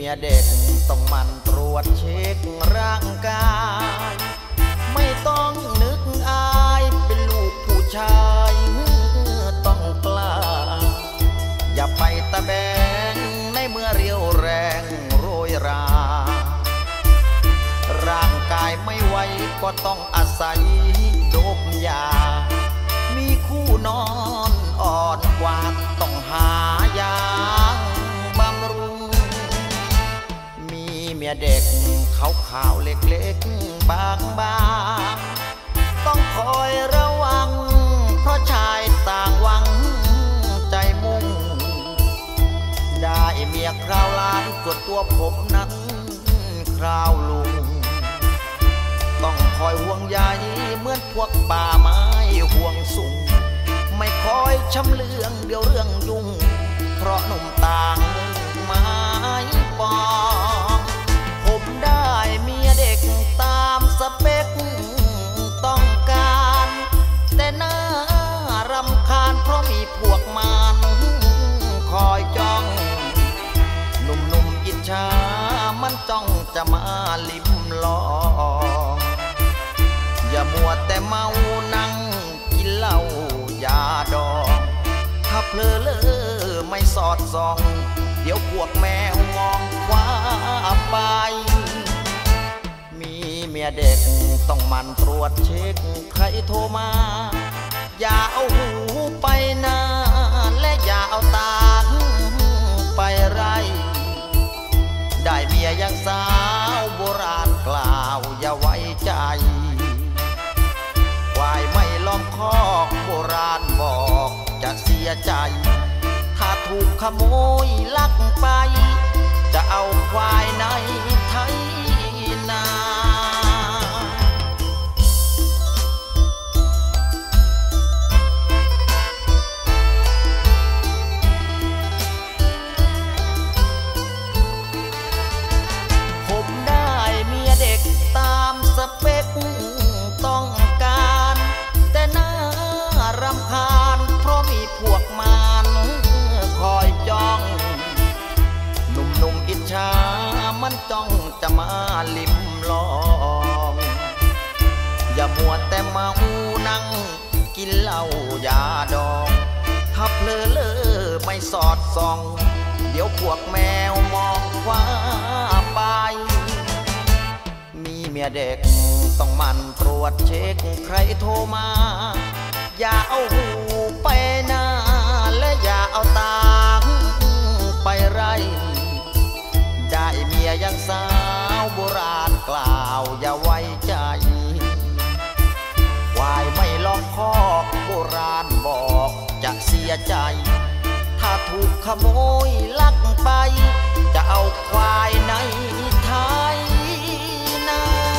ยเด็กต้องมันตรวจเช็คร่างกายไม่ต้องนึกอายเป็นลูกผู้ชายต้องกล้าอย่าไปตะแบงในเมื่อเรียวแรงโรยราร่างกายไม่ไหวก็ต้องอาศัยโดบยามีคู่นอนอ่อนกว่าต้องหายาบำรุงมีเมียเด็กขาวๆเล็กๆบางๆต้องคอยระวังเพราะชายต่างหวังใจมุ่งได้เมียคราวล้านส่วนตัวผมนั้นคราวลุงต้องคอยห่วงใยเหมือนพวกป่าไม้ห่วงสูงไม่คอยช้ำเลืองเดี๋ยวเรื่องยุ่งเพราะหนุ่มต่างไม้ปองผมได้เมียเด็กตามสเปคต้องการแต่น่ารำคาญเพราะมีพวกมันคอยจ้องหนุ่มๆอิจฉามันจ้องจะมาลิ้มลองอย่ามัวแต่เมานั่งกินเหล้ายาดองถ้าเพลอเลอไม่สอดส่องเดี๋ยวพวกแมวมองคว้าไปมีเมียเด็กต้องมันตรวจเช็คใครโทรมาอย่าเอาหูไปนาและอย่าเอาตาไปไรได้เมียยังสาวโบราณกล่าวอย่าไว้ใจควายไม่ล้อมคอกโบราณบอกจะเสียใจถ้าถูกขโมยลักไปจะเอาควายในไทยนาผมได้เมียเด็กตามสเปคต้องการแต่น่ารำคาญเพราะมีพวกมันคอยจ้องหนุ่มๆอิจฉามันจ้องจะมาลิ้มลองอย่ามัวแต่เมานั่งกินเหล้ายาดองถ้าเพลอเลอไม่สอดส่องเดี๋ยวพวกแมวมองคว้าไปมีเมียเด็กต้องมันตรวจเช็คใครโทรมาอย่าเอาหูไปนาและอย่าเอาตาไปไรได้เมียยังสาวโบราณกล่าวอย่าไว้ใจควายไม่ล้อมคอกโบราณบอกจะเสียใจถ้าถูกขโมยลักไปจะเอาควายในไทยนา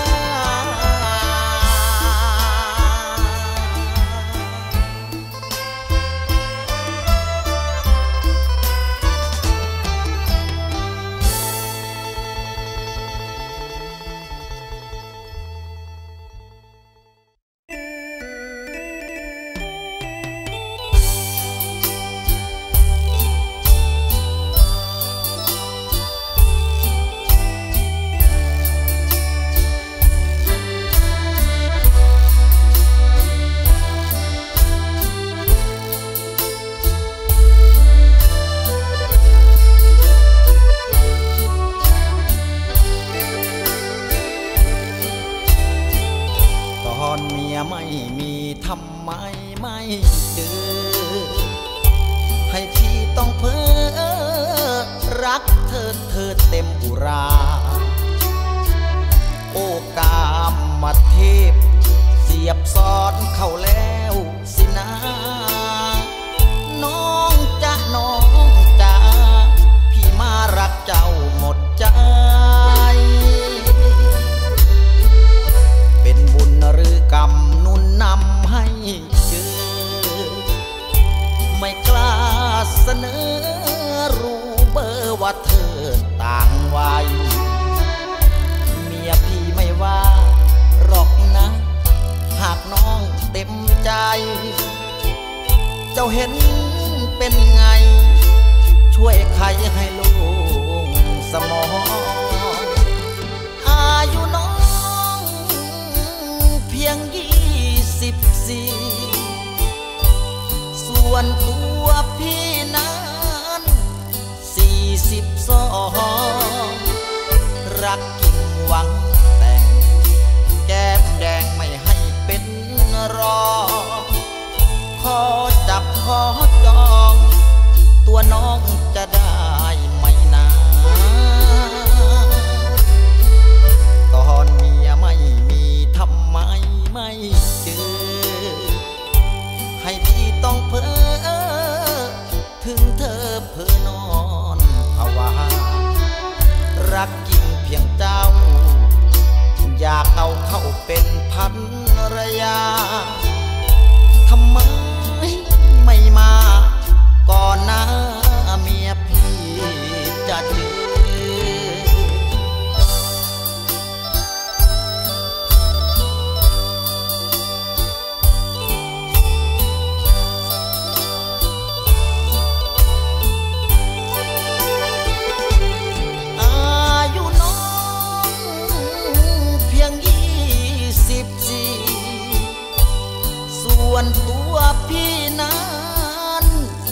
ไม่มีทำไมไม่เจอให้พี่ต้องเพ้อรักเธอเต็มอุราโอกามมาเทพเสียบซ้อนเข้าแล้วสินะน้องจ๊ะน้องจ๊ะพี่มารักเจ้าหมดใจเป็นบุญหรือกรรมนุนนำให้เจอไม่กล้าเสนอรู้เบอร์ว่าเธอต่างวัยเมียพี่ไม่ว่าหรอกนะหากน้องเต็มใจเจ้าเห็นเป็นไงช่วยใครให้ลูกสมองอายุน้องเพียง24ส่วนตัวพี่นั้น42รักกิ่งหวังแต่งแก้มแดงไม่ให้เป็นรองขอจับขอจองตัวน้องจะได้ไหมนะตอนเมียไม่มีทำไมไม่เจอให้พี่ต้องเพ้อถึงเธอเพ้อนอนภาวะรักจริงเพียงเจ้าอยากเอาเข้าเป็นภรรยาทำไมไม่มาก่อนหน้าเมียพี่จะเจอส่วนตัวพี่นั้น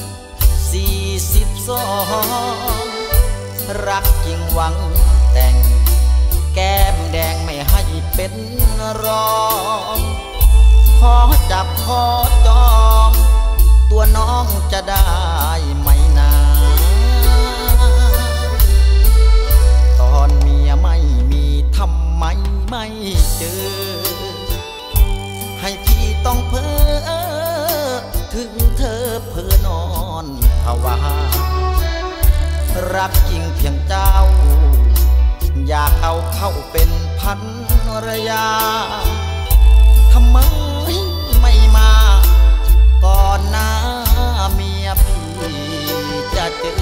42รักจริงหวังแต่งแก้มแดงไม่ให้เป็นรองขอจับขอจองตัวน้องจะได้ไหมนะตอนเมียไม่มีทำไมไม่เจอให้พี่ต้องเพ้อถึงเธอเพ้อนอนภาวะรักจริงเพียงเจ้าอยากเอาเข้าเป็นภรรยาทำไมไม่มาก่อนหน้าเมียพี่จะเจอ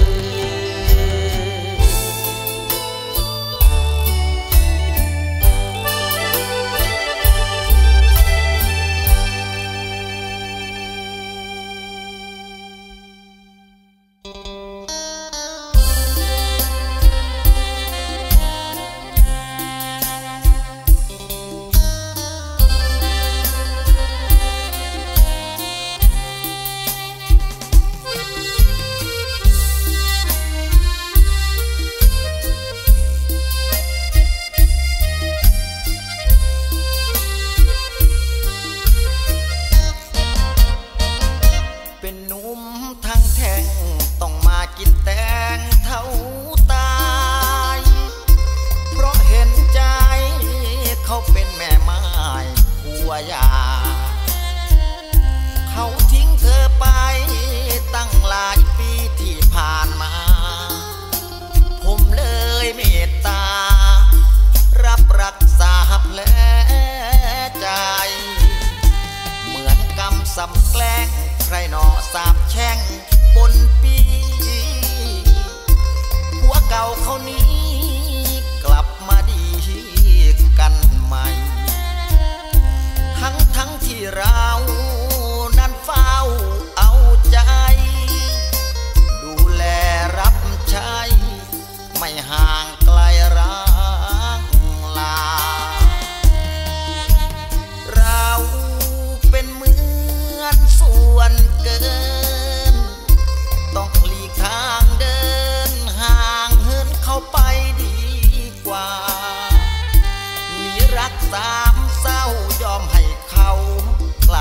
เขาทิ้งเธอไปตั้งหลายปีที่ผ่านมาผมเลยเมตตารับรักษาแผลใจเหมือนกำสำแกล้งใครหนอสาบแช่งบนปีผัวเก่าเขานี้กลับมาดีกันใหม่ทั้งที่เรานั้นเฝ้าเอาใจดูแลรับใช้ไม่ห่างไกลรักลาเราเป็นเหมือนส่วนเกินต้องหลีกทางเดินห่างเหินเข้าไปดีกว่ามีรักสามเศร้ายอมให้เขากล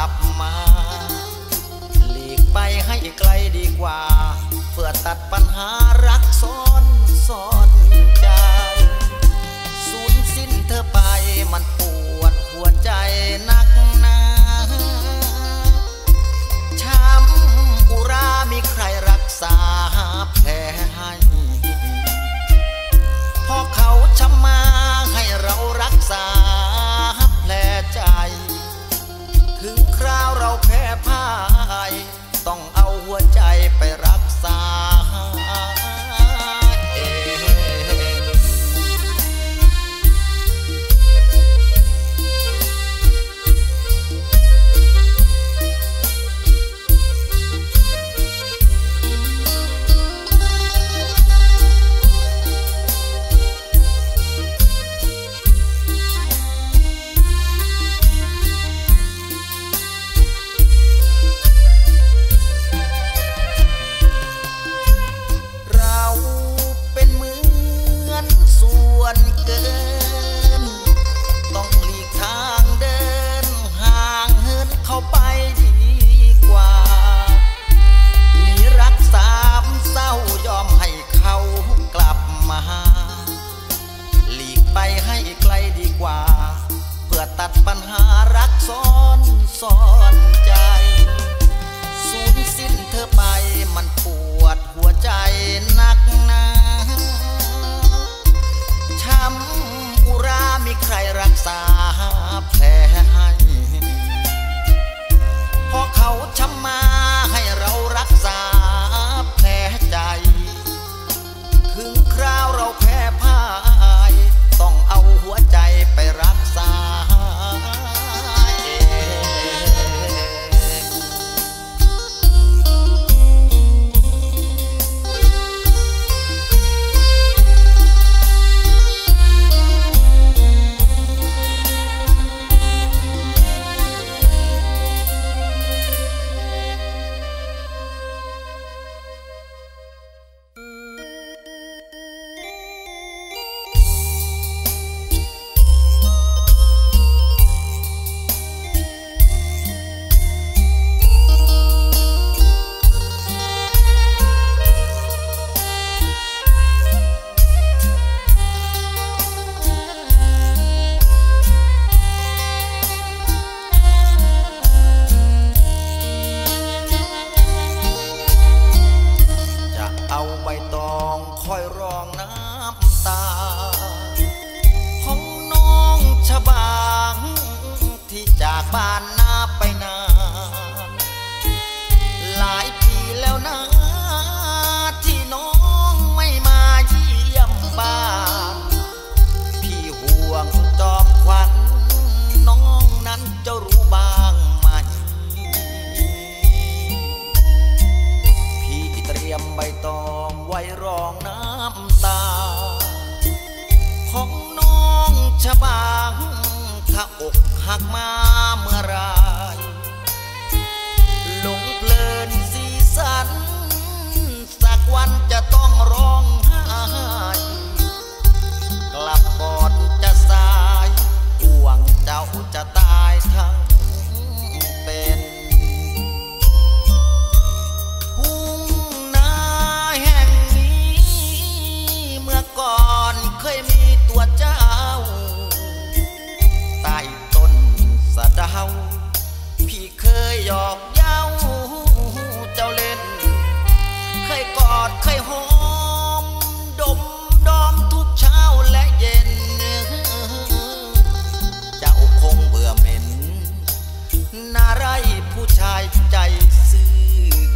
ไรผู้ชายใจซื่อ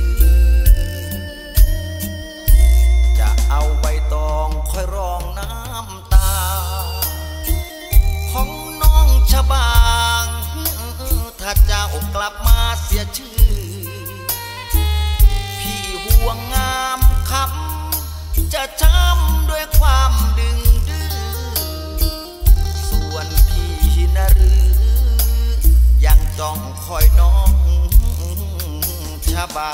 จะเอาใบตองค่อยรองน้ำตาของน้องชะบางถ้าเจ้ากลับมาเสียชื่อพี่ห่วงงามคำจะช้ำด้วยความดึงดื้อส่วนพี่นะหรือยังจ้องคอยน้องชะบา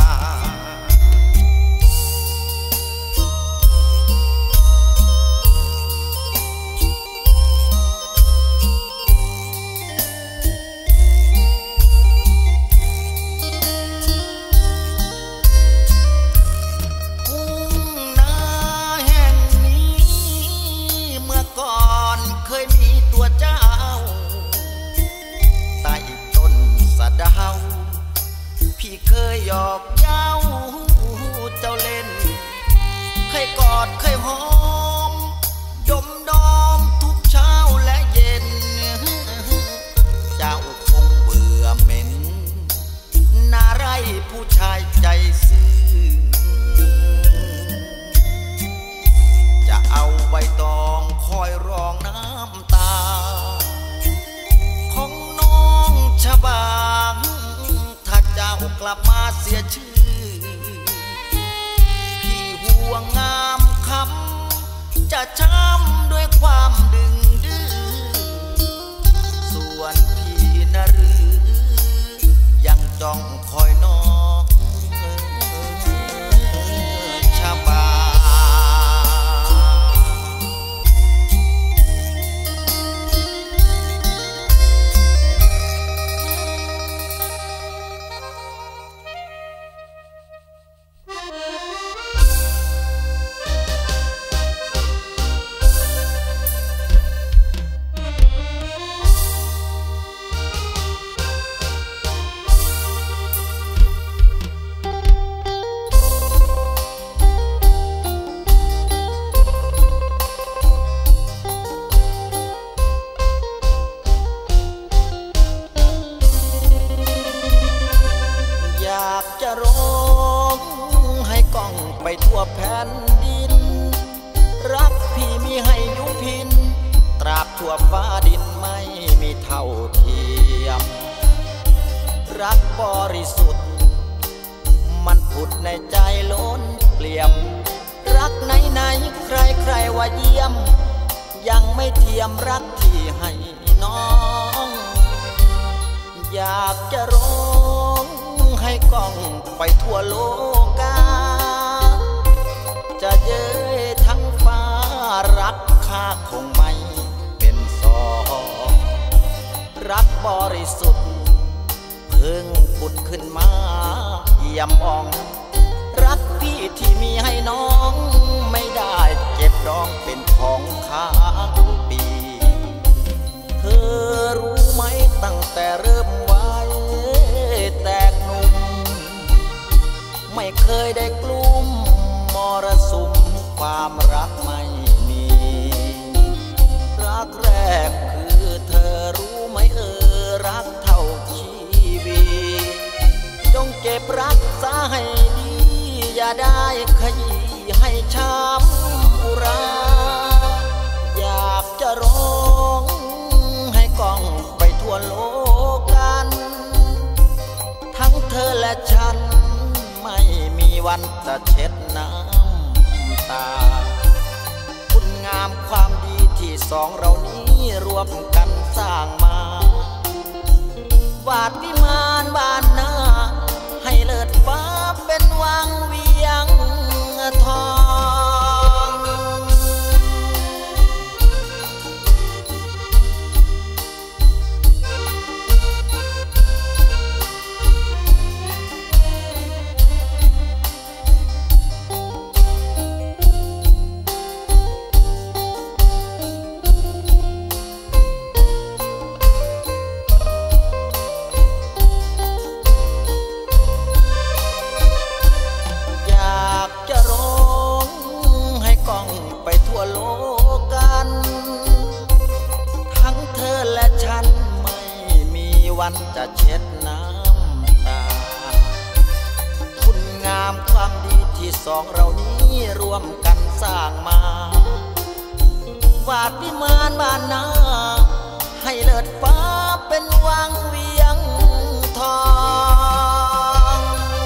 พี่เคยหยอกเย้าเจ้าเล่นเคยกอดเคยหอมดมดอมทุกเช้าและเย็นเจ้าคงเบื่อเหม็นน่าไรผู้ชายใจซื่อจะเอาใบตองคอยรองน้ำตาของน้องชะบางเจ้ากลับมาเสียชื่อพี่ห่วงงามคำจะช้ำด้วยความดึงดื้อส่วนพี่นะหรือยังจ้องคอยน้องชะบาจะร้องให้ก้องไปทั่วแผ่นดินรักพี่มีให้ยุพินตราบทั่วฟ้าดินไม่มีเท่าเทียมรักบริสุทธิ์มันผุดในใจล้นเปลี่ยมรักไหนใครว่าเยี่ยมยังไม่เทียมรักที่ให้น้องอยากจะร้องให้ก้องไปทั่วโลกาจะเย้ยทั้งฟ้ารักข้าคงไม่เป็นสองรักบริสุทธิ์เพิ่งผุดขึ้นมาเยี่ยมอ่องรักพี่ที่มีให้น้องไม่ได้เก็บดองเป็นของค้างปีเธอรู้ไหมตั้งแต่เริ่มไว้แตกหนุ่มไม่เคยได้กลุ้มมรสุมความรักไม่มีรักแรกคือเธอรู้ไหมรักเท่าชีวิตจงเก็บรักษาให้ดีอย่าได้ขยี้ให้ช้ำอุราอยากจะร้องให้ก้องไปทั่วโลกกันทั้งเธอและฉันไม่มีวันจะเช็ดน้ำตาคุณงามความดีที่สองเรานี้รวมกันสร้างมาวาดวิมานบ้านหน้าให้เลิศฟ้าเป็นวังเวียงทองสองเรานี้ร่วมกันสร้างมาวาดวิมานบ้านนาให้เลิศฟ้าเป็นวังเวียงทอง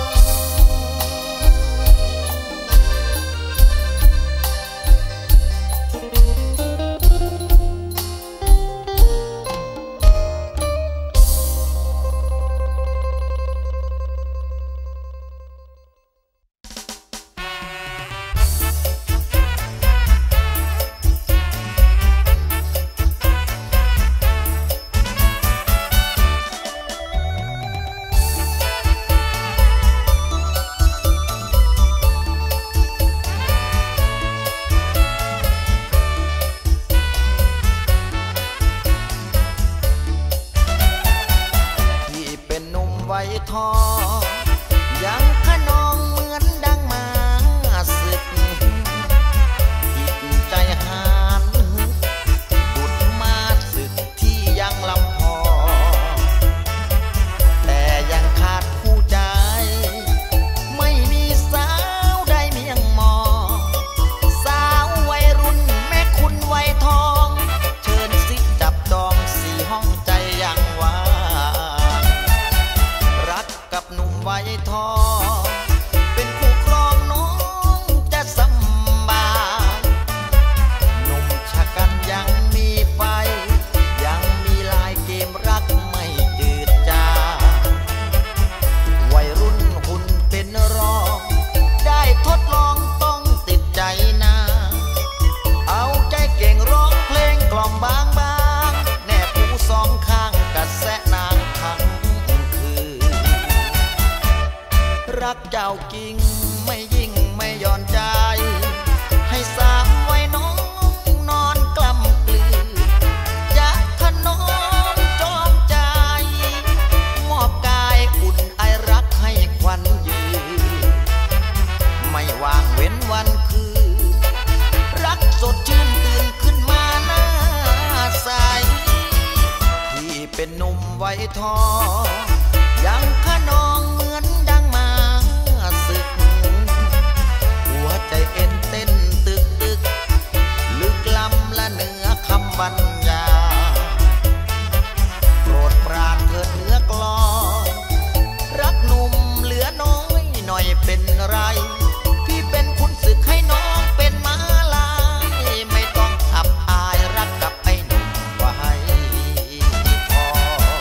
ทองยังขนองเหมือนดังมาศึกจิตใจหานบุดมาศึกที่ยังลำพอแต่ยังขาดคู่ใจไม่มีสาวใดเมียงมองสาววัยรุ่นแม่คุณวัยทองเชิญสิจับจองสี่ห้องใจยังว่ากับหนุ่มวัยทองเป็นคู่ครองน้องจะสบายหนุ่มชะกันยังมีไฟยังมีลายเกมรักไม่จืดจางวัยรุ่นหุ่นเป็นรองได้ทดลองต้องติดใจนาเอาใจเก่งร้องเพลงกล่อมบางแนบหูสองข้างกระแสนางทั้งรักเจ้ากิ่งไม่ยิ่งไม่ย่อนใจให้สามไว้น้องนอนกล้ำกลืนจะถนอมจอมใจมอบกายอุ่นไอรักให้ควันยืนไม่ว่างเว้นวันคืนรักสดชื่นตื่นขึ้นมาหน้าใสที่เป็นหนุ่มไว้ทองยังขนองเหมือนดังมาศึกหัวใจเอ็นเต้นตึกลึกล้ำละเหนือคำบรรยายโปรดปรานเถิดเนื้อกลอนรักหนุ่มเหลือน้อยหน่อยเป็นไรพี่เป็นคุณศึกให้น้องเป็นม้าลายไม่ต้องอับอายรักกับไอ้หนุ่มไว้ทอง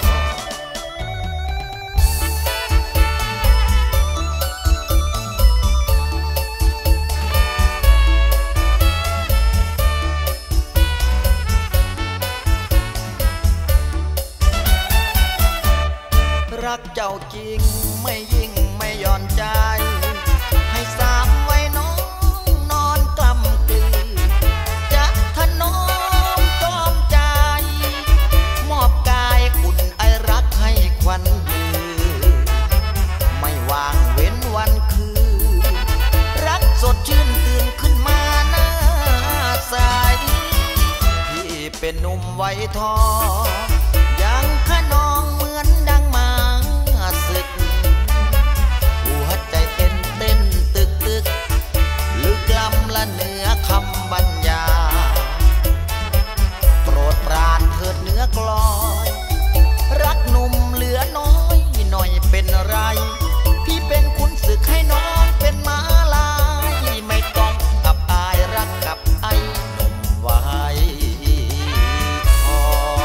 รักเจ้าจริงไม่ยิ่งไม่ย่อนใจให้สามไว้น้องนอนกล้ำกลืนจะถนอมจอมใจมอบกายอุ่นไอรักให้ควันยืนไม่ว่างเว้นวันคืนรักสดชื่นตื่นขึ้นมาหน้าใสที่เป็นหนุ่มไว้ทองยังขนองเหมือนดังมาศึกหัวใจเต้นตึกลึกล้ำละเหนือคำบรรยายโปรดปรานเถิดเนื้อกลอยรักหนุ่มเหลือน้อยหน่อยเป็นไรพี่เป็นคุณศึกให้น้องเป็นม้าลายไม่ต้องอับอายรักกับไอ้หนุ่มไว้ทอง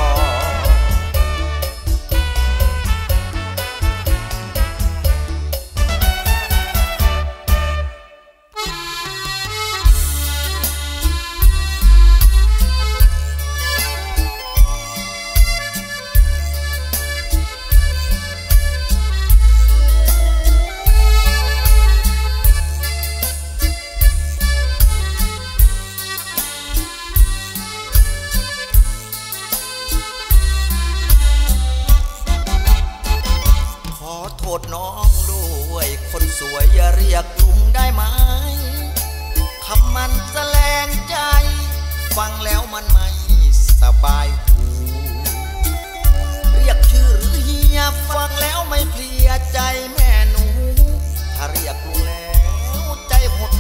ษน้องด้วยคนสวยอย่าเรียกลุงได้ไหมคำมันแสลงใจฟังแล้วมันไม่สบายหูเรียกชื่อหรือเฮียฟังแล้วไม่เพลียใจแม่หนูถ้าเรียกลุงแล้วใจหด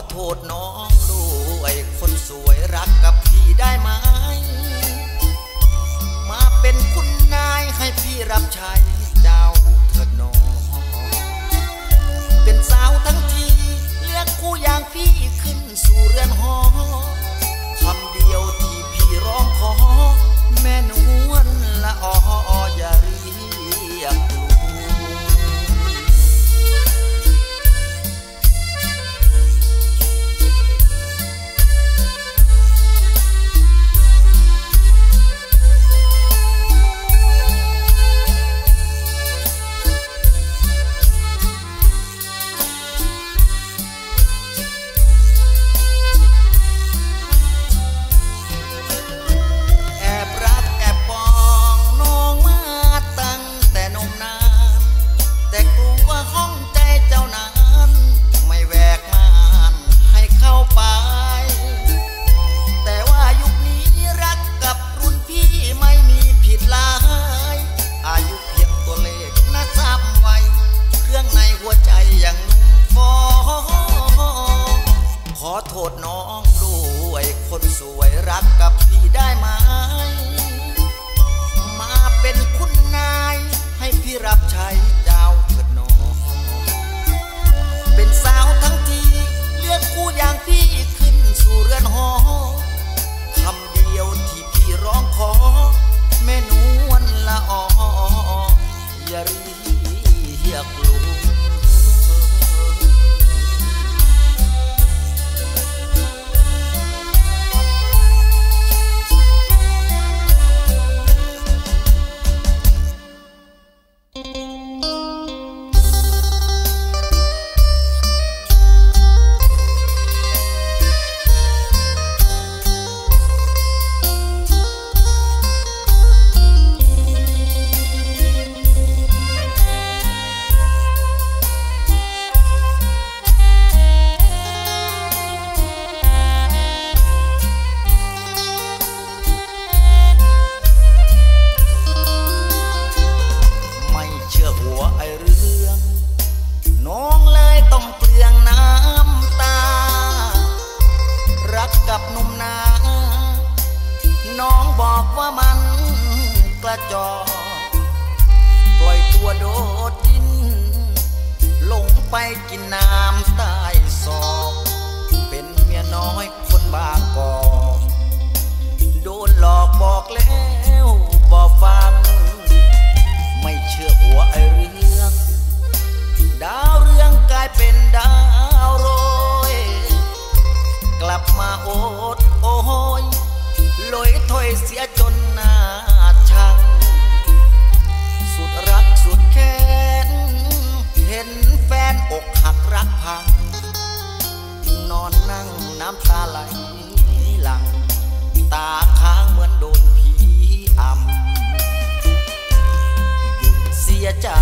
โทษน้องด้วยคนสวยรักกับพี่ได้ไหมมาเป็นคุณนายให้พี่รับใช้เจ้าเถิดน้องเป็นสาวทั้งทีเรียกคู่อย่างพี่ขึ้นสู่เรือนหอคำเดียวที่พี่ร้องขอแม่นวลละออย่าเรียกลุงโทษน้องด้วยคนสวยรักกับพี่ได้ไหมมาเป็นคุณนายให้พี่รับใช้เจ้าเถิดน้องเป็นสาวทั้งทีเลือกคู่อย่างพี่ขึ้นสู่เรือนหอคำเดียวที่พี่ร้องขอแม่นวลละออย่าเรียกลุงกับหนุ่มนาน้องบอกว่ามันกระจอกปล่อยตัวโดดดินลงไปกินน้ำใต้ศอกเป็นเมียน้อยคนบางกอกโดนหลอกบอกแล้วบอกฟังไม่เชื่อหัวไอเรื่องดาวเรืองกลายเป็นดาวโรยกลับมาโอดโอยลอยถ้อยเสียจนหน้าชังสุดรักสุดแค้นเห็นแฟนอกหักรักพังนอนนั่งน้ำตาไหลหลังตาค้างเหมือนโดนผีอำหยุดเสียใจ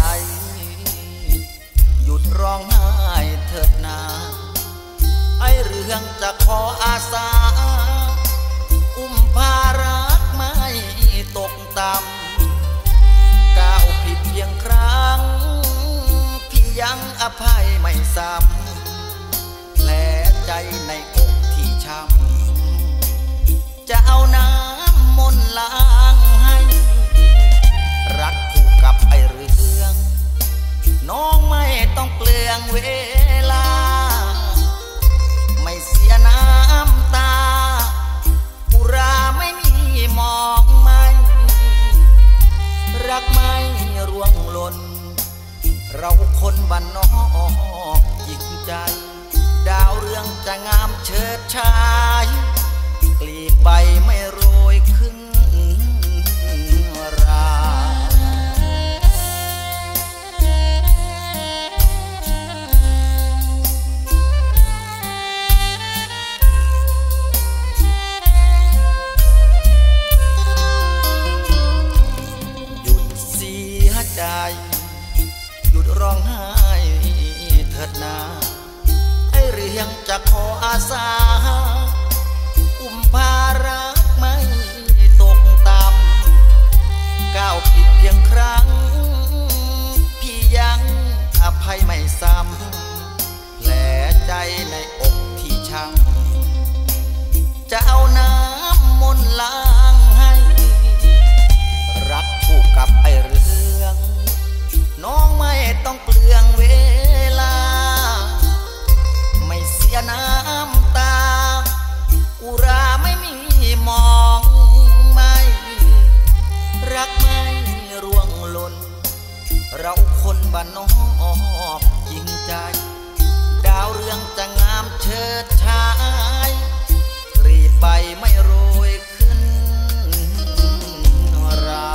หยุดร้องไห้เถิดนาไอเรื่องจะขออาสาอุ้มพารักไม่ตกต่ำก้าวผิดเพียงครั้งพี่ยังอภัยไม่ซ้ำแผลใจในอกที่ช้ำจะเอาน้ำมนต์ล้างให้รักคู่กับไอเรื่องน้องไม่ต้องเปลืองเวลาไม่เสียน้ำตาอุราไม่มีมองไม่รักไม่ร่วงหล่นเราคนบ้านนอกหญิงใจดาวเรืองจะงามเฉิดฉายกลีบใบไม่โรยขึ้นราหยุดร้องไห้เถิดนาไอเรื่องจะขออาสาอุ้มพารักไม่ตกต่ำก้าวผิดเพียงครั้งพี่ยังอภัยไม่ซ้ำแผลใจในอกที่บ้านนอกจริงใจดาวเรืองจะงามเชิดชายรีบไปไม่โรยขึ้นรา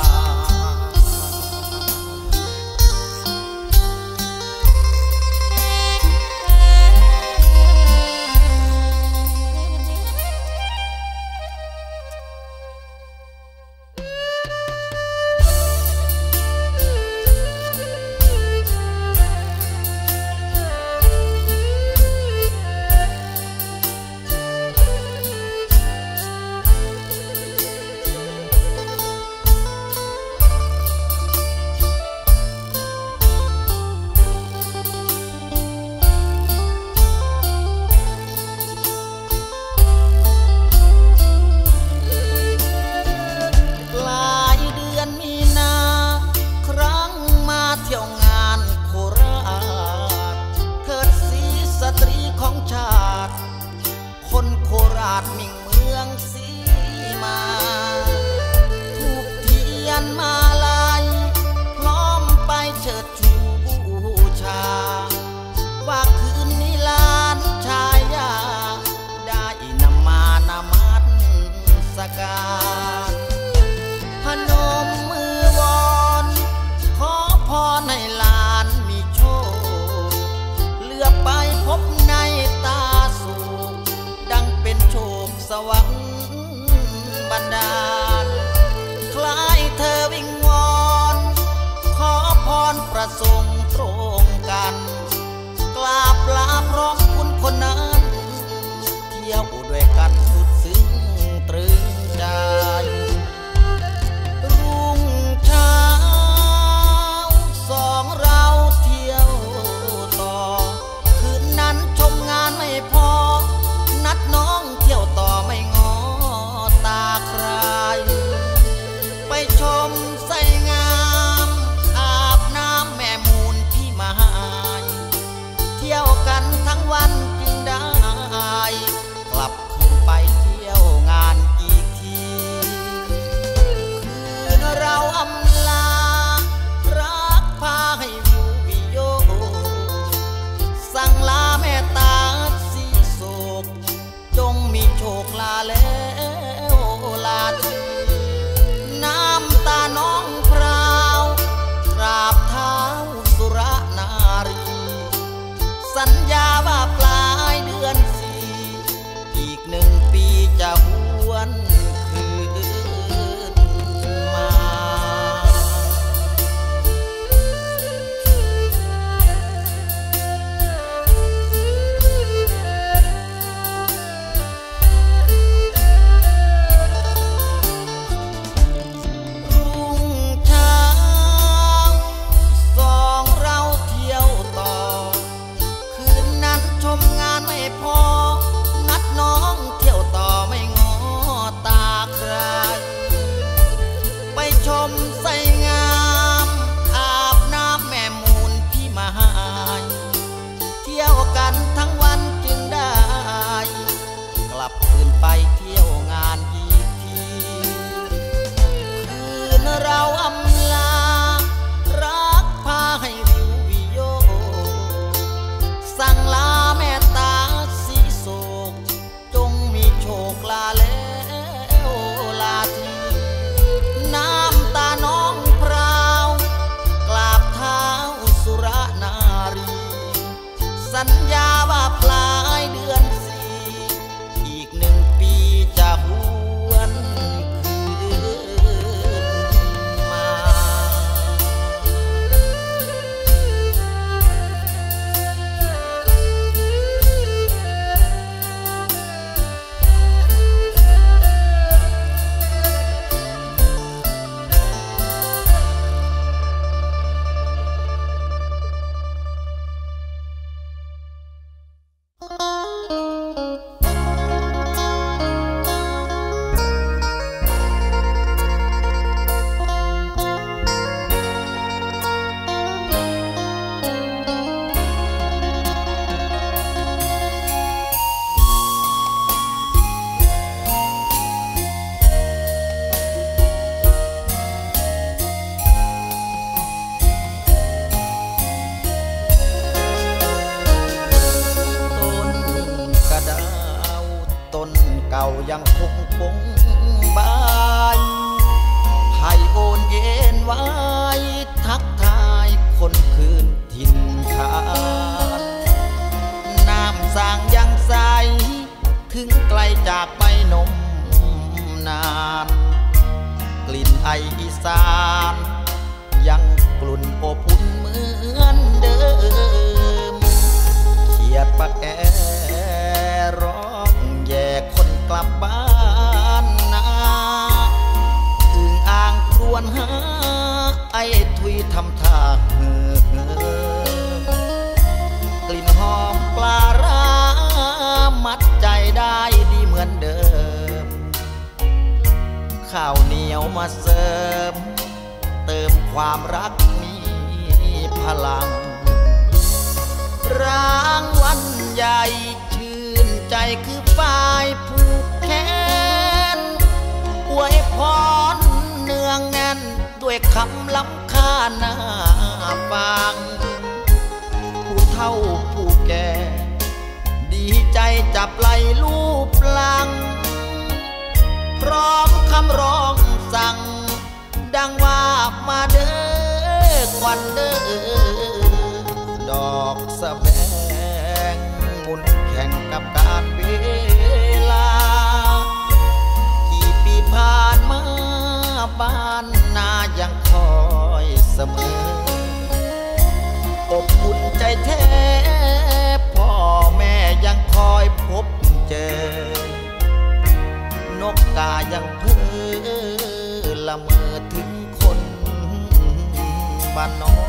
เก่ายังคงบายให้โอนเย็นไว้ทักทายคนคืนถิ่นฐานน้ำสร้างยังใสถึงไกลจากไปนมนานกลิ่นไออีสานยังกลุ่นอบอุ่นเหมือนเดิมเขียดปะแอร้องแย่คนกลับบ้านนาอึ่งอ่างครวญหาไอ้ทุยทำท่ากลิ่นหอมปลาร้ามัดใจได้ดีเหมือนเดิมข้าวเหนียวมาเสริมเติมความรักมีพลังรางวัลใหญ่ชื่นใจคือฝ่ายผูกแขนอวยพรเนืองแน่นด้วยคำล้ำค่าหน้าฟังผู้เฒ่าผู้แก่ดีใจจับไหลลูบหลังพร้อมคำร้องสั่งดังว่ามาเด้อควันเด้อดอกสะแบงหมุนแข่งกับการเวลากี่ปีผ่านมาบ้านนายังคอยเสมออบอุ่นใจแท้พ่อแม่ยังคอยพบเจอนกกายังเพ้อละเมอถึงคนบ้านนอก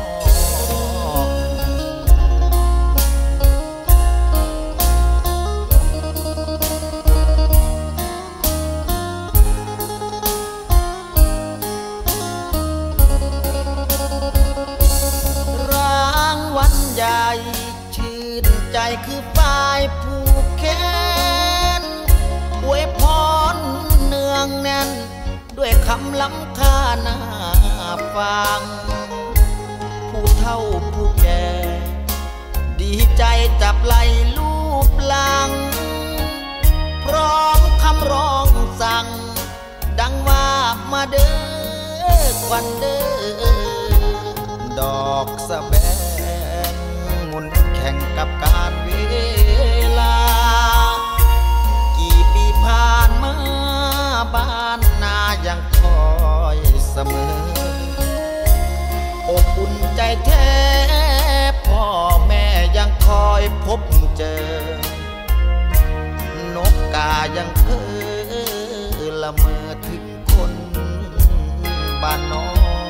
รางวัลใหญ่ชื่นใจคือฝ่ายผูกแขนอวยพรเนืองแน่นด้วยคำล้ำค่าหน้าฟังผู้เฒ่าผู้แก่ดีใจจับไหลลูบหลังพร้อมคำร้องสั่งดังว่ามาเด้อควันเด้อดอกสะแบงหมุนแข่งกับการเวลากี่ปีผ่านมาบ้านนายังคอยเสมออบอุ่นใจแท้พ่อแม่ยังคอยพบเจอนกกายังเพ้อละเมอถึงคนบ้านนอก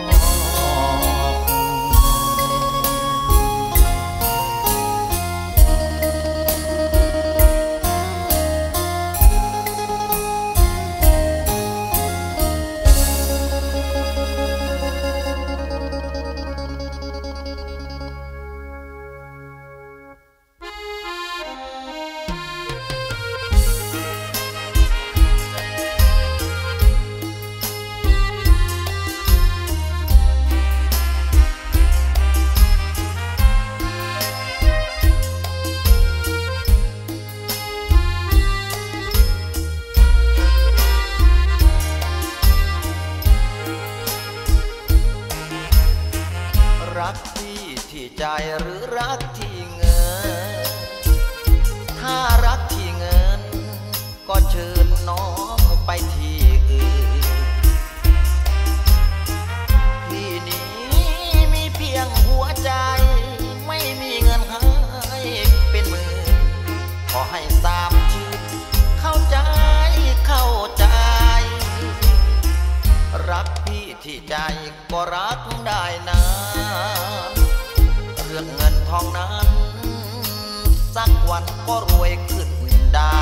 รักที่ใจหรือรักที่เงินถ้ารักที่เงินก็เชิญน้องไปที่อื่นที่นี้มีเพียงหัวใจไม่มีเงินให้เป็นหมื่นขอให้ทราบชื่อเข้าใจรักพี่ที่ใจก็รักได้นานเรื่องเงินทองนั้นสักวันก็รวยขึ้นได้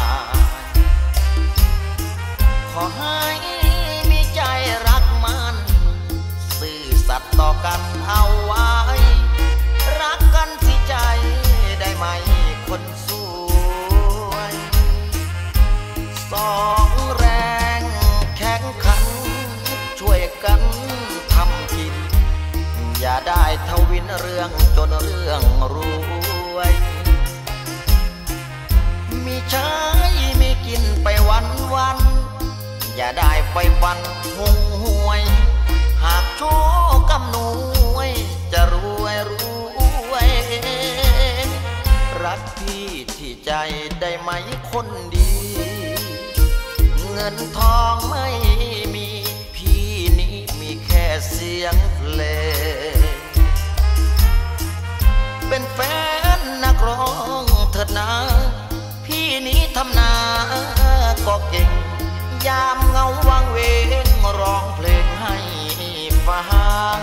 ขอให้มีใจรักมันซื่อสัตย์ต่อกันเอาไว้รักกันที่ใจได้ไหมคนสวยสองแรงแข่งขันช่วยกันทำกินอย่าได้ทวินเรื่องจนเรื่องรวยมีใช้มีกินไปวอย่าได้ไฟฟันหงหวยหากโชคกำนวยจะรวยรวยรักพี่ที่ใจได้ไหมคนดีเงินทองไม่มีพี่นี้มีแค่เสียงเพลงเป็นแฟนนักร้องเถิดนะพี่นี้ทำนาก็เก่งยามเงาวังเวงร้องเพลงให้ฟัง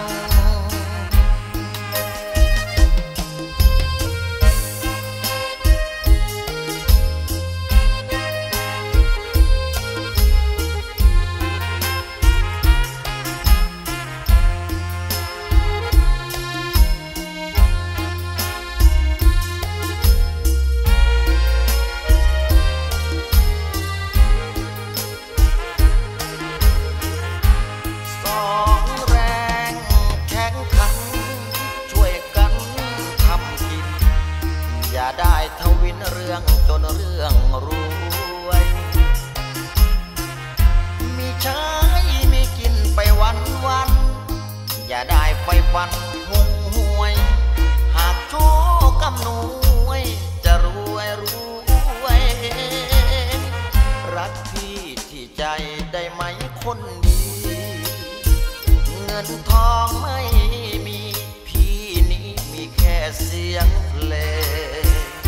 ได้ทวินเรื่องจนเรื่องรวยมีใช้มีกินไปวันอย่าได้ไฟฟันหงหวยหากโชคกำนวยจะรวยรักพี่ที่ใจได้ไหมคนดีเงินทองไม่มีพี่นี้มีแค่เสียงเพลง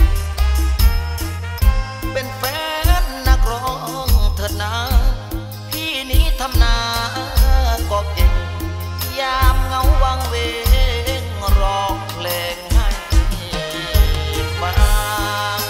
เป็นแฟนนักร้องเถิดนะพี่นี้ทำนาก็เก่งยามเงาวังเวงร้องเพลงให้ฟัง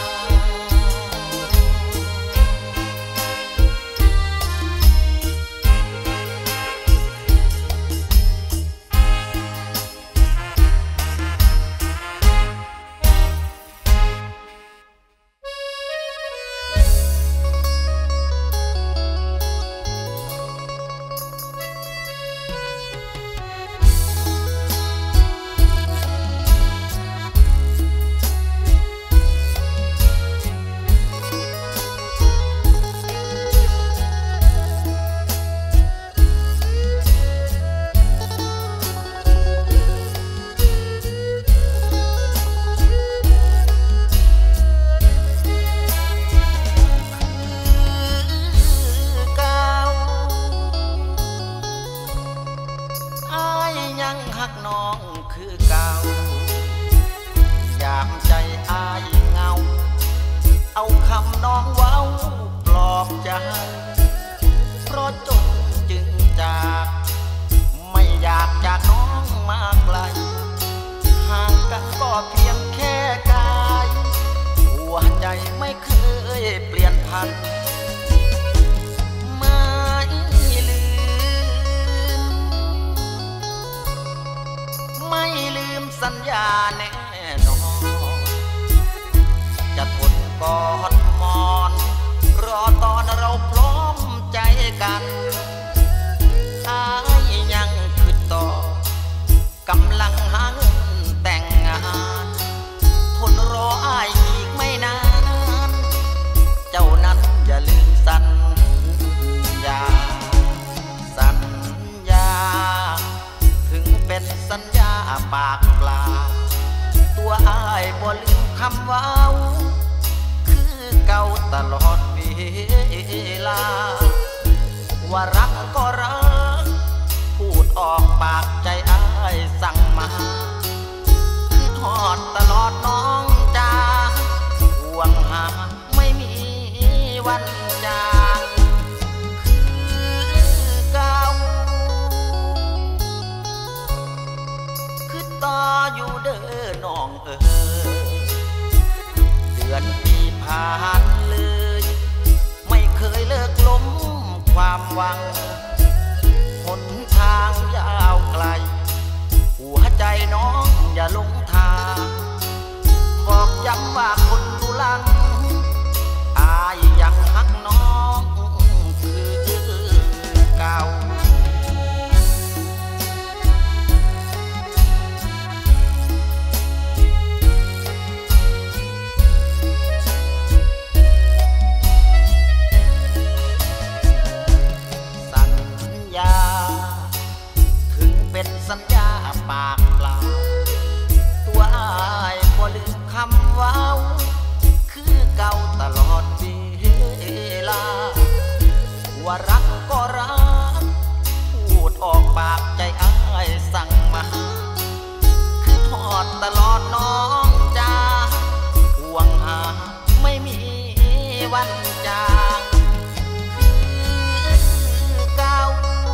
หักน้องคือเก่ายามใจอายเงาเอาคำน้องเว้าปลอบใจเพราะจนจึงจากไม่อยากจากน้องมาไกลห่างกันก็เพียงแค่กายหัวใจไม่เคยเปลี่ยนพันไม่ลืมสัญญาแน่นอนจะทนกอดมอนรอตอนเราพร้อมใจกันอายยังคิดต่อกำลังหาเงินแต่งงานทนรออายอีกไม่นานเจ้านั้นอย่าลืมสัญญาถึงเป็นสัญญาปากเปล่าตัวอายบ่ลืมคำเว้าคือเก่าตลอดเวลาว่ารักก็รักพูดออกปากใจอายสั่งมาคือทอดตลอดน้องจ้าห่วงหาไม่มีวันจางคือเก่าต่ออยู่เด้อน้องเดือนปีผ่านเลยไม่เคยเลิกล้มความหวังหนทางยาวไกลหัวใจน้องอย่าลงทางบอกย้ำว่าคนดูลังอายยังหักน้องคือเก่าเวันจางคือเก่า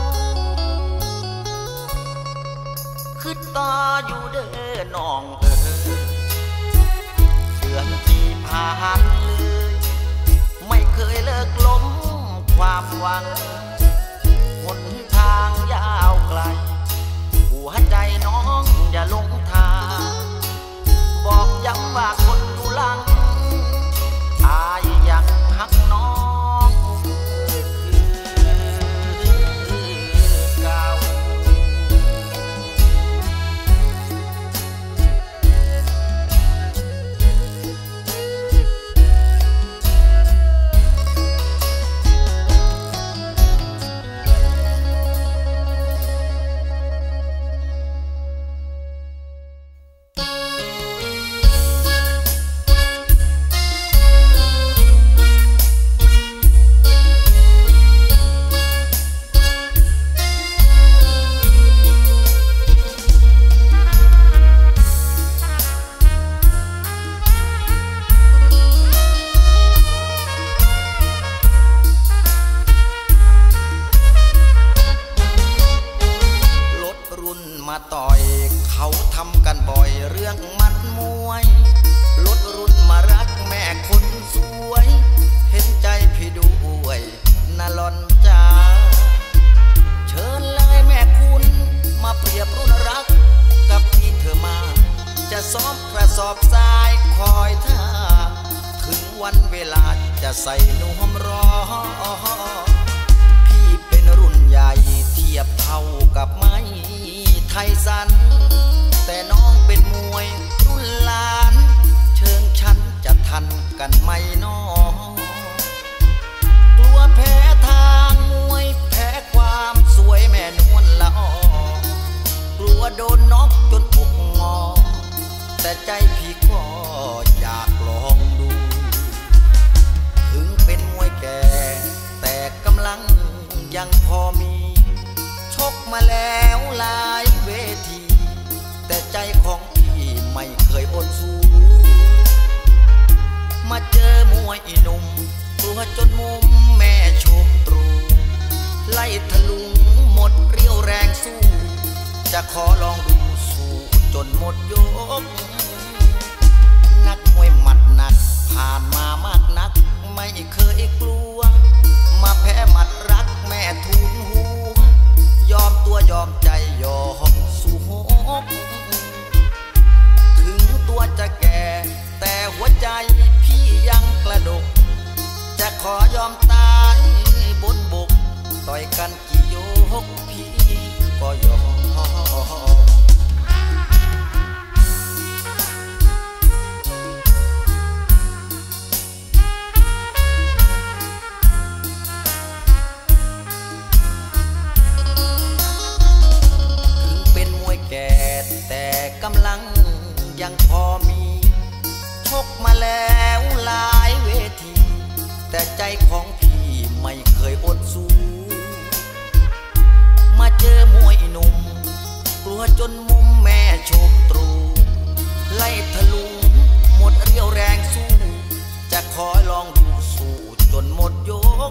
คือต่ออยู่เด้อน้องเดือนที่ผ่านเลยไม่เคยเลิกล้มความหวังหนทางยาวไกลหัวใจน้องอย่าลงทางบอกย้ำว่าคนอยู่หลังอายยังหักน้องคือเก่าต่อยเขาทำกันบ่อยเรื่องมัดมวยลดรุ่นมารักแม่คนสวยเห็นใจพี่ด้วยนะหล่อนจ้าเชิญเลยแม่คุณมาเปรียบรุ่นรักกับที่เธอมาจะซ้อมกระสอบทรายคอยท่าถึงวันเวลาจะใส่นุ่มรอพี่เป็นรุ่นใหญ่เทียบเท่ากับไม้ไทยสันแต่น้องเป็นมวยรุ่นหลานเชิงฉันจะทันกันไหมน้องกลัวแพ้ทางมวยแพ้ความสวยแม่นวลละออกลัวโดนน็อกจนอกงอแต่ใจพี่ก็อยากลองดูถึงเป็นมวยแก่แต่กำลังยังพอมีชกมาแล้วหลายเวทีแต่ใจของพี่ไม่เคยอดสู้มาเจอมวยอีหนุ่มตัวจนมุมแม่โชมตรูไล่ทะลุงหมดเรี่ยวแรงสู้จะขอลองดูสู้จนหมดยกนักมวยหมัดหนักผ่านมามากนักไม่เคยกลัวมาแพ้หมัดรักแม่ทูลหัวยอมตัวยอมใจยอมสู้หกถึงตัวจะแก่แต่หัวใจพี่ยังกระดกจะขอยอมตายบนบกต่อยกันกี่ยกพี่ก็ยอมแต่กำลังยังพอมีชกมาแล้วหลายเวทีแต่ใจของพี่ไม่เคยอดสู้มาเจอมวยหนุ่มกลัวจนมุมแม่โชมตรูไล่ทะลุงหมดเรี่ยวแรงสู้จะขอลองดูสู้จนหมดยก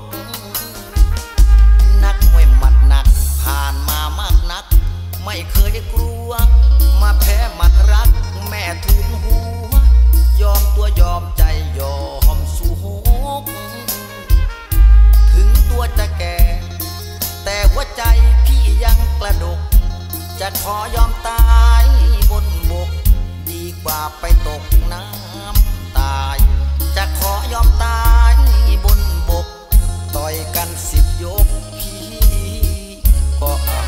นักมวยหมัดหนักผ่านมามากนักไม่เคยกลัวมาแพ้หมัดรักแม่ทูลหัวยอมตัวยอมใจยอมสู้หกถึงตัวจะแก่แต่หัวใจพี่ยังกระดกจะขอยอมตายบนบกดีกว่าไปตกน้ำตายจะขอยอมตายบนบกต่อยกัน10 ยกพี่ก็เอา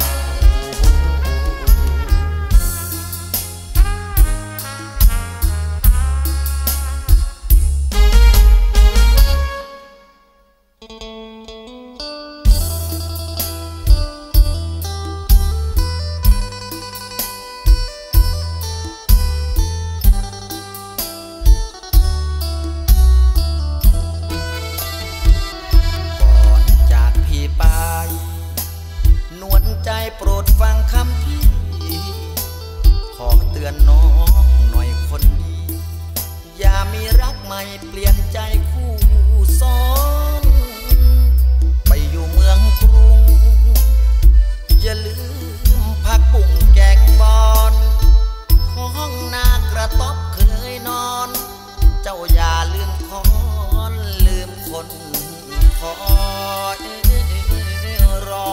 คอยรอ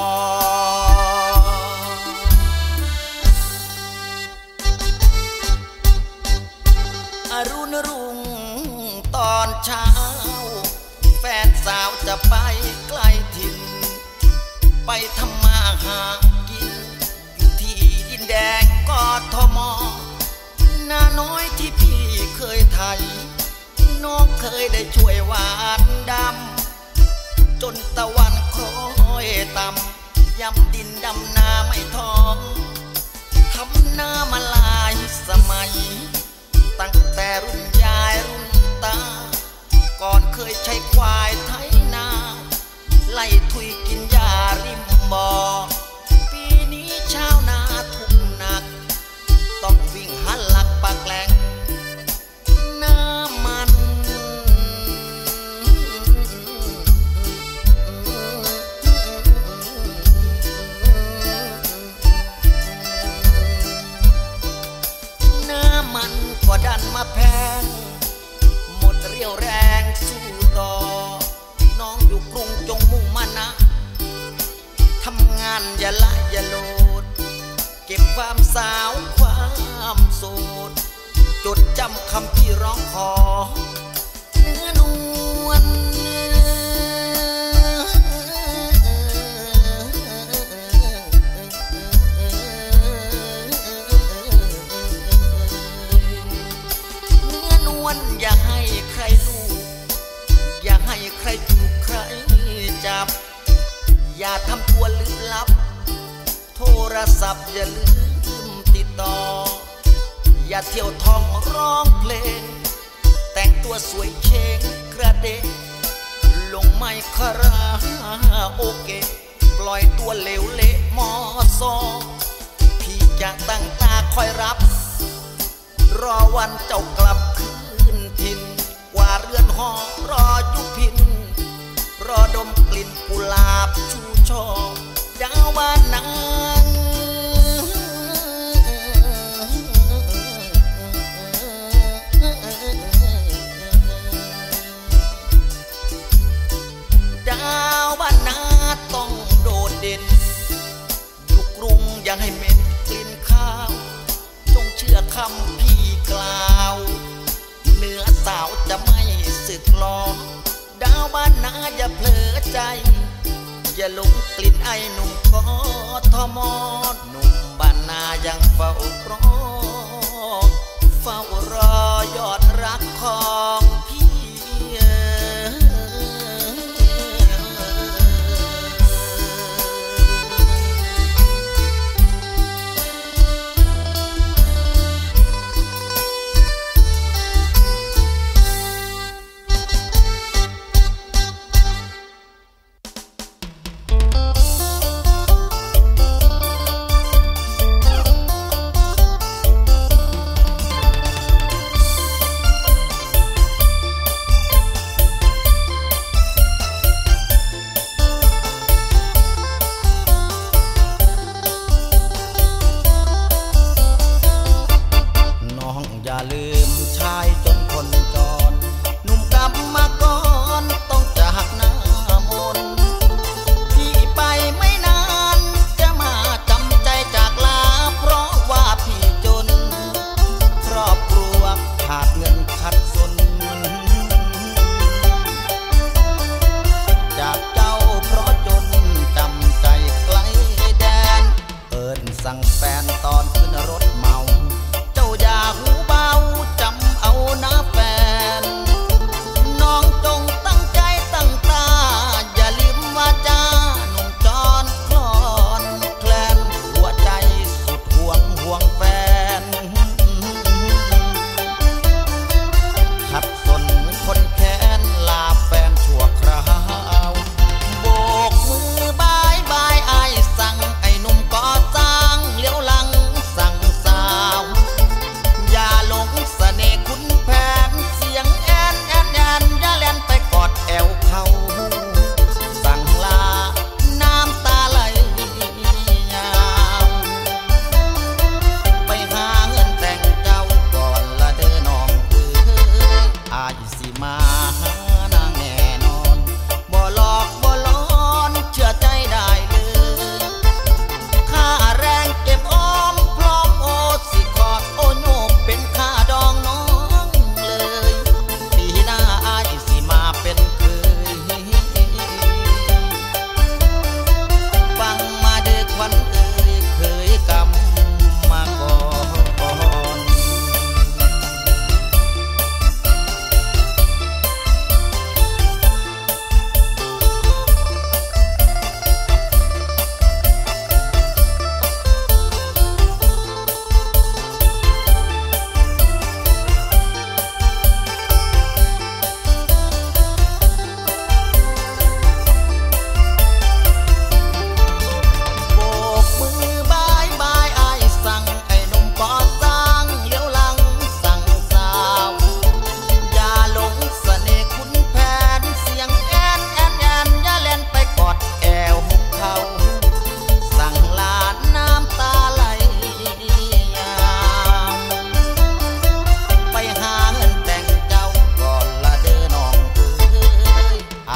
อรุณรุ่งตอนเช้าแฟนสาวจะไปไกลถิ่นไปทำมาหากินอยู่ที่ดินแดงกทมนาน้อยที่พี่เคยไถน้องเคยได้ช่วยหวานดำจนตะวันคล้อยต่ำย้ำดินดำนาไม่ท้องทำนามาหลายสมัยตั้งแต่รุ่นยายรุ่นตาก่อนเคยใช้ควายไถนาไล่ทุยกินหญ้าริมบ่อปีนี้ชาวนาทุกหนักต้องวิ่งหันหลักปากแหลงน้ำมันก็ดันมาแพงหมดเรี่ยวแรงสู้ต่อน้องอยู่กรุงจงมุ่งมั่นนะทำงานอย่าละอย่าโลดเก็บความสาวความโสดจดจำคำที่ร้องขอเนื้อนวลอย่าให้ใครรู้อย่าให้ใครจูบใครจับอย่าทำตัวลึกลับโทรศัพท์อย่าลืมติดต่ออย่าเที่ยวท่องร้องเพลงแต่งตัวสวยเชงกระเดะลงไม่คาราโอเกะปล่อยตัวเหลวเละมอซอพี่จะตั้งตาคอยรับรอวันเจ้ากลับคืนถิ่นกว่าเรือนหอรอยุพินรอดมกลิ่นกุหลาบชูช่อดาวบ้านนางดาวบ้านนาต้องโดดเด่นอยู่กรุงอย่าให้เหม็นกลิ่นข้าวจงเชื่อคำพี่กล่าวเนื้อสาวจะไม่สึกหลอดาวบ้านนาอย่าเผลอใจอย่าหลงกลิ่นไอหนุ่มกทมหนุ่มบ้านนายังเฝ้ารอเฝ้ารอยอดรักของพี่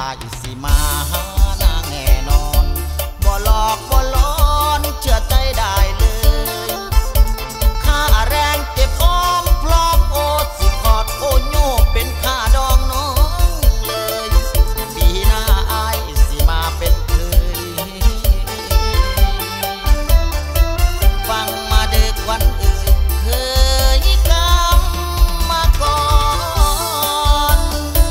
ายสิมาหานางแน่นอนบ่หลอกบ่หลอนเชื่อใจได้เลยค่าแรงเก็บออมพร้อมโอสิกอดโอโยเป็นค่าดองน้องเลยปีหน้าอายสิมาเป็นเคยฟังมาเด็กวันอื่นเคยกำมาก่อน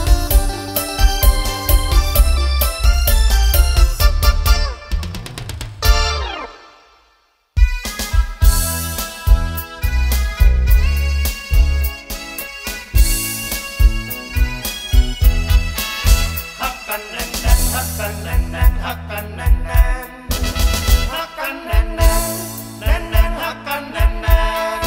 ฮักกันแน่นแน่นฮักกันแน่นแน่นฮักกันแน่นแน่นฮักกันแน่นแน่นแน่นแน่นฮักกันแน่นแน่น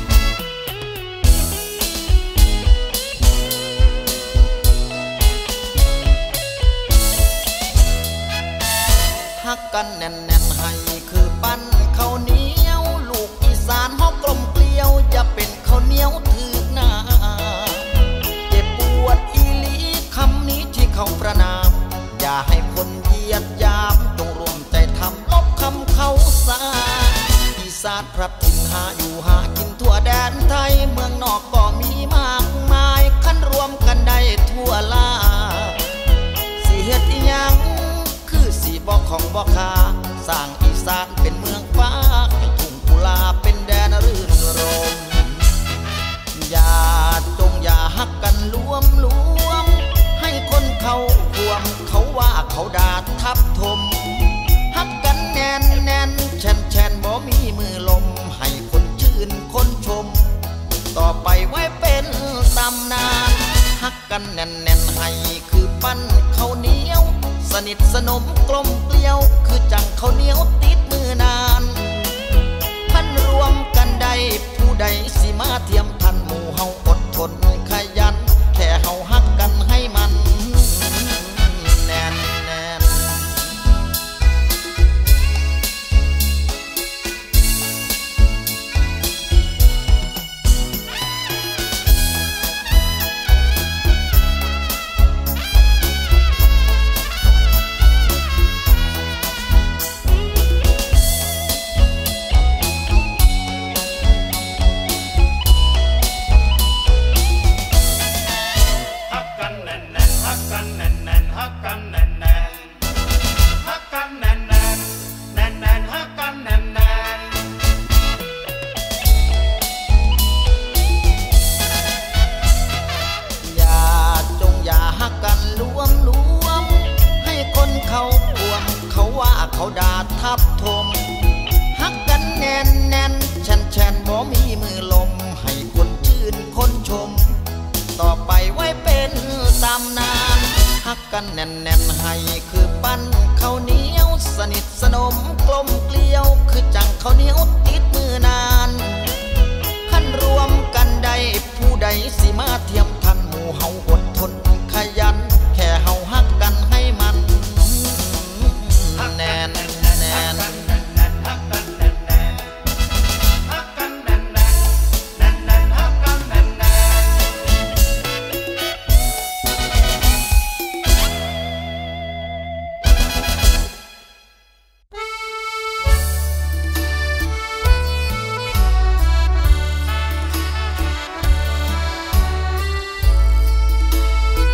ฮักกันแน่นๆให้คือปั้นข้าวเหนียวลูกอีสานฮอกกลมเกลียวอย่าเป็นข้าวเหนียวถือหน้าเจ็บปวดอีหลีคำนี้ที่เขาประนามอย่าให้คนเหยียดหยามจงรวมใจทำลบคำเขาซาอีสานพระถิ่นหาอยู่หากินทั่วแดนไทยเมืองนอกก็มีมากมายคันรวมกันได้ทั่วลาสิเฮ็ดอีหยังคือสีบอกของบอกคาสร้างอีสานเป็นเมืองฟ้าให้ทุ่งกุลาเป็นแดนรื่นรมอย่าฮักกันรวมให้คนเขารวมเขาว่าเขาด่าทับถมฮักกันแน่นแช่นบ่มีมือลมให้คนชื่นคนชมต่อไปไว้เป็นตำนานฮักกันแน่นให้คือปั้นข้าวเหนียวสนิทสนมกลมเกลียวคือจังข้าวเหนียวติดมือนานท่านรวมกันได้ผู้ใดสิมาเทียมทันหมู่เฮาอดทนขยันแค่เฮาฮักกันให้มันแน่นฮักกันแน่นแน่นฮักกันแน่นแน่นฮักกันแน่นแน่นฮักกันแน่นแน่นแน่นแน่นฮักกันแน่นแน่นอย่าฮักกันรวมให้คนเขากวมเขาว่าเขาด่าทับถมฮักกันแน่นแช่นบ่มีมือลมให้คนชื่นคนชมต่อไปไว้เป็นตำนานฮักกันแน่นให้คือปั้นข้าวเหนียวสนิทสนมกลมเกลียวคือจังข้าวเหนียวติดมือนานขั้นรวมกันได้ผู้ใดสิมาเทียมทันหมู่เฮาอดทนขยันแค่เฮาฮักกันให้มันแน่นฮักกันแน่นแน่นฮักกันแน่นแน่นแน่นแน่นฮักกันแน่นแน่น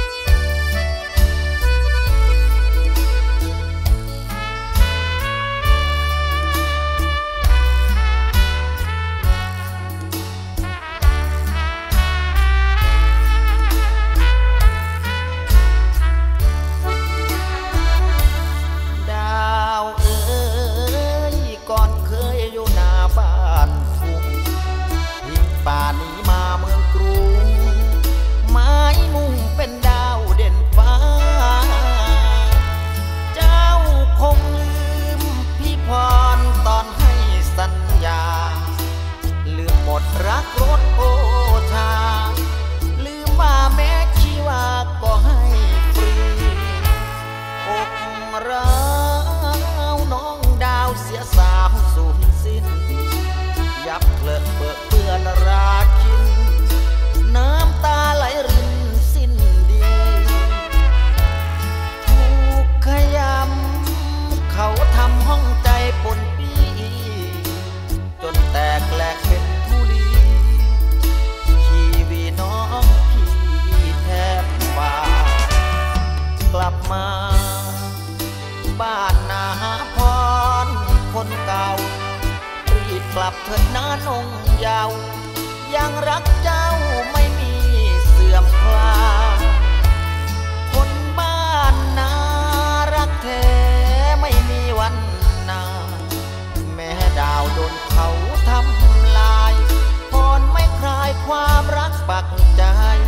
มาบ้านนาพรคนเก่ารีบกลับเถิดนะนงเยาว์ยังรักเจ้าไม่มีเสื่อมคลาคนบ้านนารักแท้ไม่มีวันนาแม้ดาวโดนเขาทำลายพรไม่คลายความรักปักใจ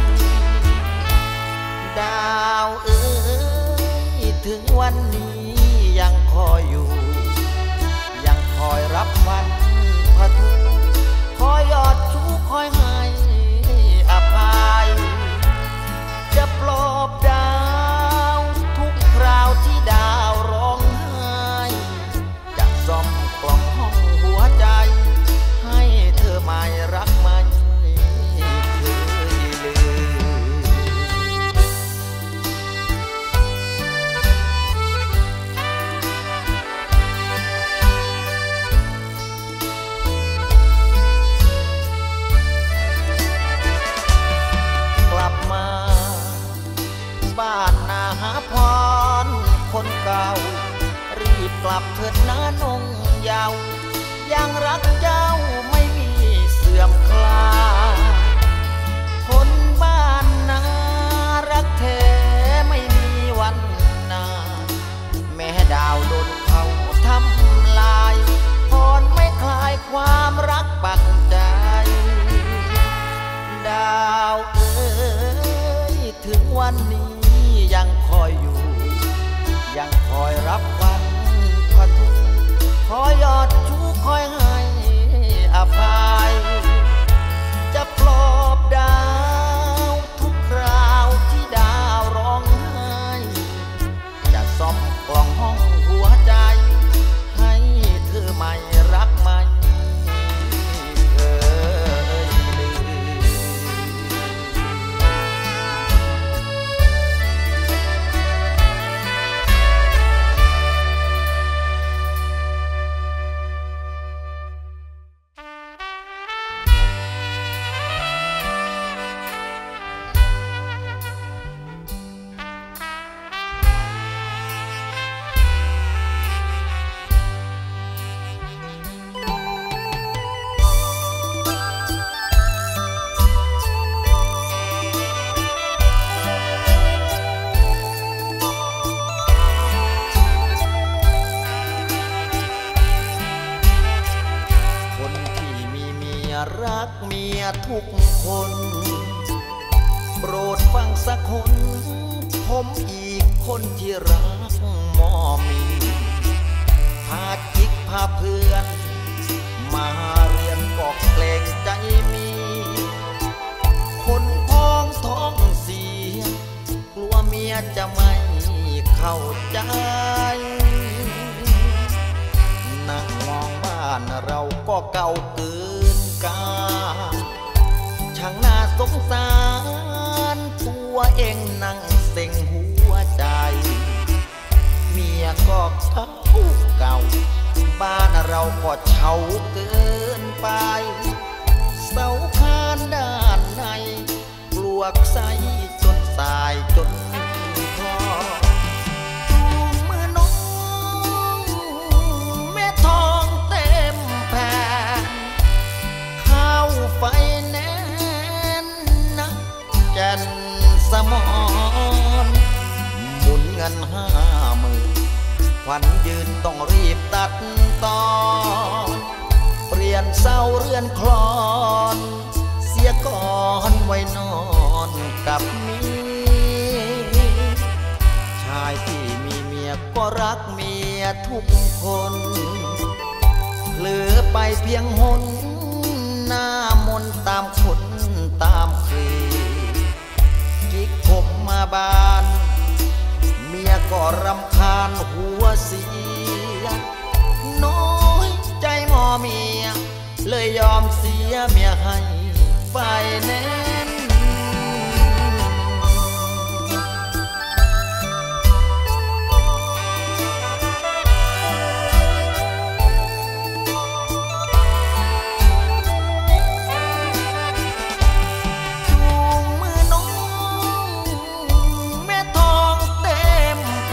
ดาวเอ๋ยถึงวันนี้ยังคอยอยู่ยังคอยรับวันพะทุคอยยอดชูคอยให้อภัยจะปลอบดาวทุกคราวที่ดาวร้องไห้จะซ่อมกล่องห้องหัวใจให้เธอไม่รักไม่เคยลืมกลับมาบ้านนาพรคนเก่ารีบกลับเถิดนะนงเยาว์ยังรักเจ้าไม่มีเสื่อมคลาคนบ้านนารักแท้ไม่มีวันนาแม้ดาวโดนเขาทำลายพรไม่คลายความรักปักใจดาวเอ๋ยถึงวันนี้ยังคอยอยู่ยังคอยรับวันพะทุคอยยอดชูคอยให้อภัยจะปลอบดาวทุกคราวที่ดาวร้องไห้จะซ่อมกล่องห้องหัวใจให้เธอไม่รักไม่เคยลืม รักเมียทุกคนโปรดฟังสักคนผมอีกคนที่รักมอมีพาจิกพาเพื่อนมาเรียนก็เกรงใจมีคนพ้องท้องเสียกลัวเมียจะไม่เข้าใจนั่งมองบ้านเราก็เก่าเกินกาช่างน่าสงสารตัวเองนั่งเซ็งหัวใจเมียก็เขาเก่าบ้านเราก็เฉาเกินไปเสาคานด้านในปลวกใสจนตายจนพอจูงมือน้องแม่ทองเต็มแผ่นข้าวไฟแน่นนักแก่นสมอนหมุนเงิน50,000ขวัญยืนต้องรีบตัดตอนเปลี่ยนเศร้าเรือนคลอนเสียก่อนไว้นอนกับเมียชายที่มีเมียก็รักเมียทุกคนเหลือไปเพียงหนหน้ามนตามคนตามคลีกิ๊กผมมาบ้านเมียก็รำคาญหัวเสียน้อยใจงอเมียเลยยอมเสียเมียให้ไฟแนนซ์จูงมือน้องแม่ทองเต็ม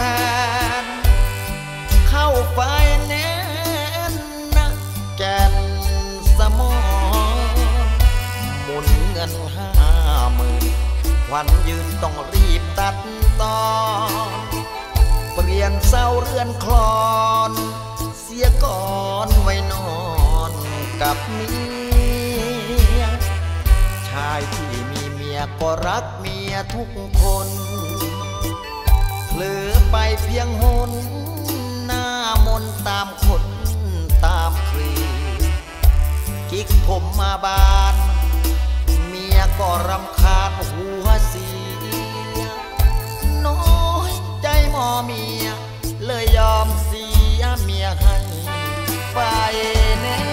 วันยืนต้องรีบตัดตอนเปลี่ยนเสาเรือนคลอนเสียก่อนไว้นอนกับเมียชายที่มีเมียก็รักเมียทุกคนเผลอไปเพียงหนหน้ามนตามคนตามคลีกิ๊กผมมาบ้านเมียก็รำคาญหัวเสียน้อยใจหมอเมียเลยยอมเสียเมียให้ไปแน่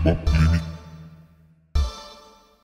บับ